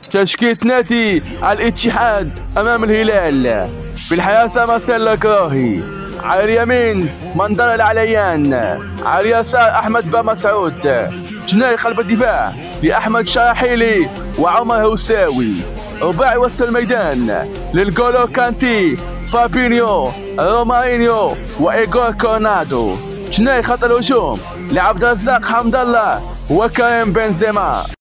تشكيلة نادي الاتحاد أمام الهلال. في الحياة مثل الكراهي، على اليمين منظر العليان، على اليسار أحمد بامسعود. جناي قلب الدفاع لأحمد شراحيلي وعمر هوساوي. رباعي وسط الميدان للجولو كانتي، فابينيو، رومارينيو وإيغور كورنادو. جناي خط الهجوم لعبد الرزاق حمد الله وكريم بنزيما.